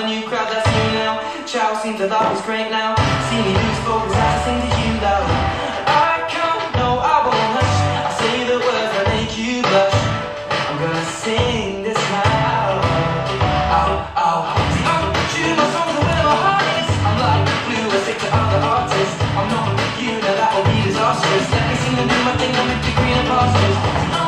a new crowd, that's you now. Chow seems to love is great now. See me lose focus as I sing to you loud. I can't, no, I won't hush. I say the words that make you blush. I'm gonna sing this loud. Ow, ow, see, I'm shooting my songs and where my heart is. I'm like the flu, I stick to other artists. I'm not with you, now that'll be disastrous. Let me sing and do my thing, I'm with the greener pastures.